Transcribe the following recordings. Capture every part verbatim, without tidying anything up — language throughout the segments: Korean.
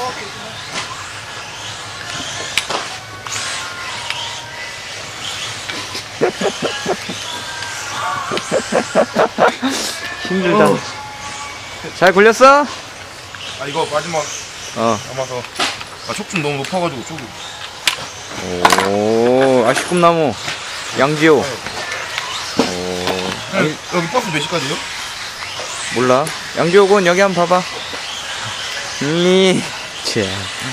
힘들다. 어. 잘 굴렸어? 아 이거 마지막 어. 남아서 아, 촉좀 너무 높아가지고 촉이. 오, 아시꿈나무 양지호. 네. 오. 여기, 여기 버스 몇 시까지요? 몰라. 양지호군 여기 한번 봐봐. 니, 자.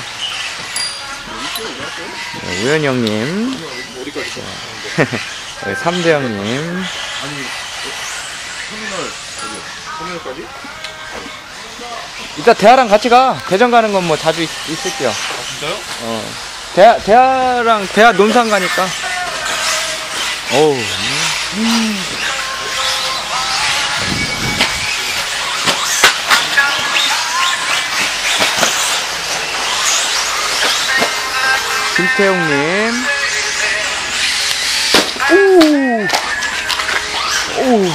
네, 우연이 형님. 어디까지? 여기 삼대 형님. 아니 터미널 어디요? 터미널까지? 이따 대하랑 같이 가. 대전 가는 건 뭐 자주 있, 있을게요. 아 진짜요? 어. 대하, 대하랑 대하 논산 가니까. 어우. 음. 김태용님. 오. 오.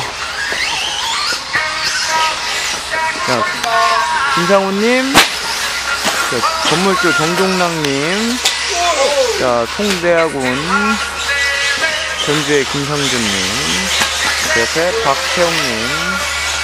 자, 김상우님. 자, 건물주 정종랑님. 자, 송대하군. 전주의 김상준님. 옆에 박태용님.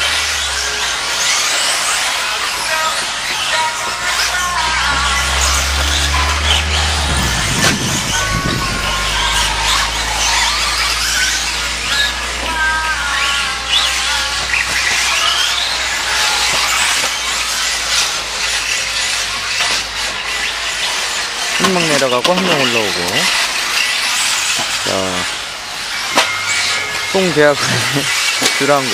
한 명 내려가고 한 명 올라오고. 자, 송대학원의 주랑고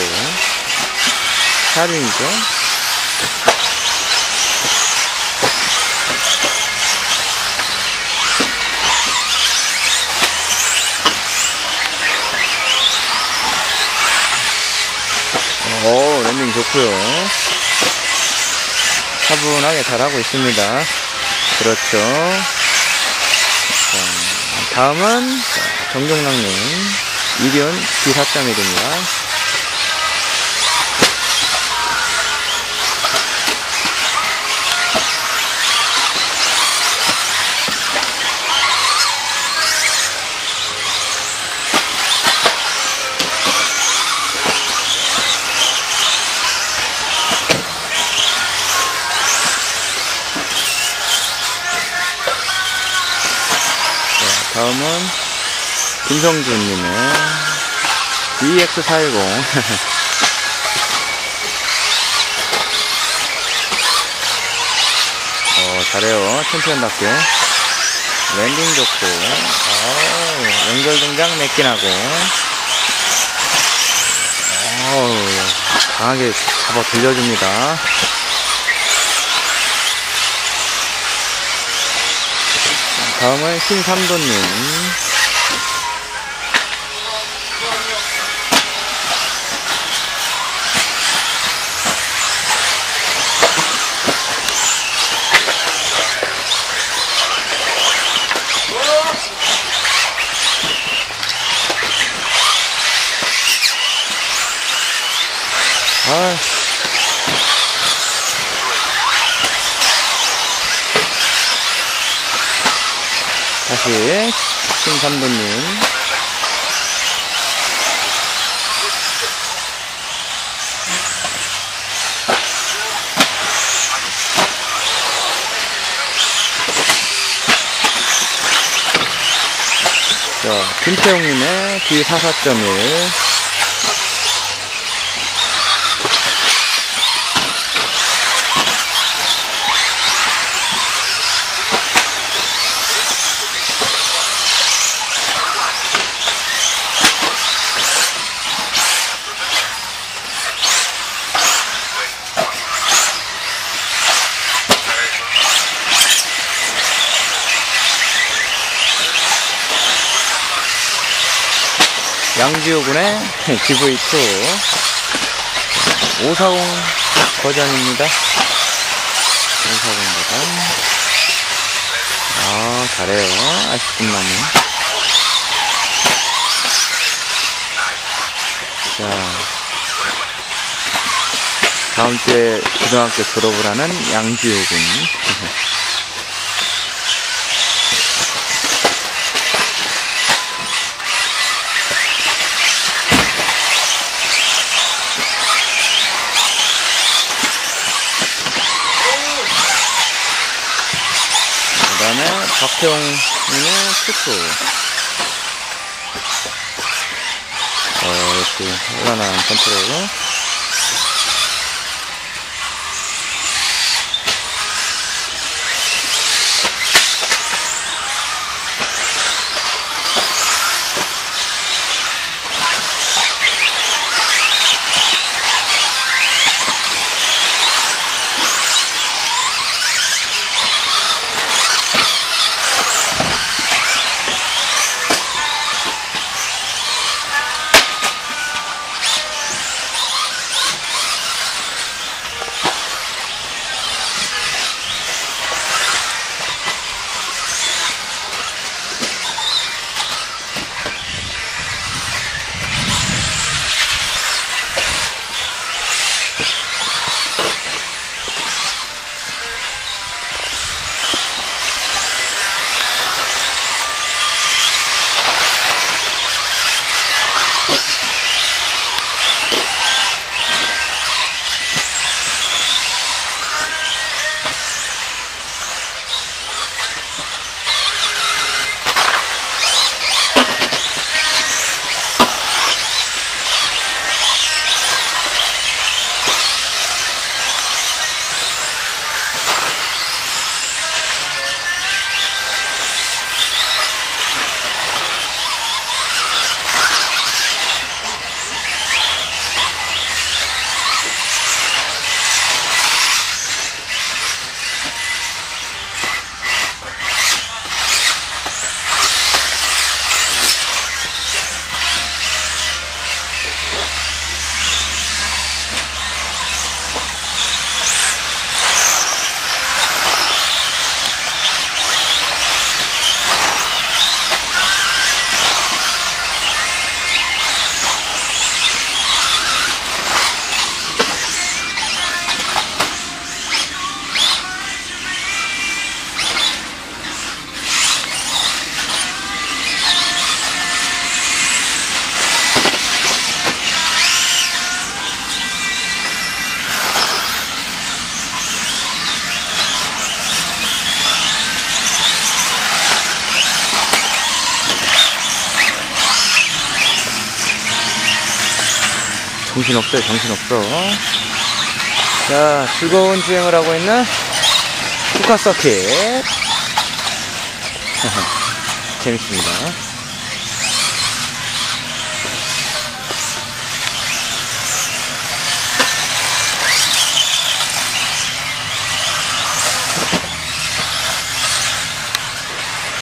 사륜이죠. 오, 랜딩 좋고요. 차분하게 잘하고 있습니다. 그렇죠. 자, 다음은 정종랑님 이륜 디 사 점 일입니다. 다음은 김성준님의 이 엑스 사백십. 어, 잘해요. 챔피언답게. 랜딩 좋고, 어, 연결 동작 내긴 하고, 어, 강하게 잡아 들려줍니다. 다음은 신삼도님. 아. 다시 신삼도님. 자, 김태용님의 디 사 사 점 일. 양지호군의 지 브이 투 오사공 버전입니다. 오사공 버전. 아, 잘해요. 아쉽구만요. 자, 다음 주에 고등학교 졸업을 하는 양지호 군. 그 다음에 박태웅님의 투수. 어, 이렇게 현란한 컨트롤. 정신없어요, 정신없어. 자, 즐거운 주행을 하고 있는 국가 서킷. 재밌습니다.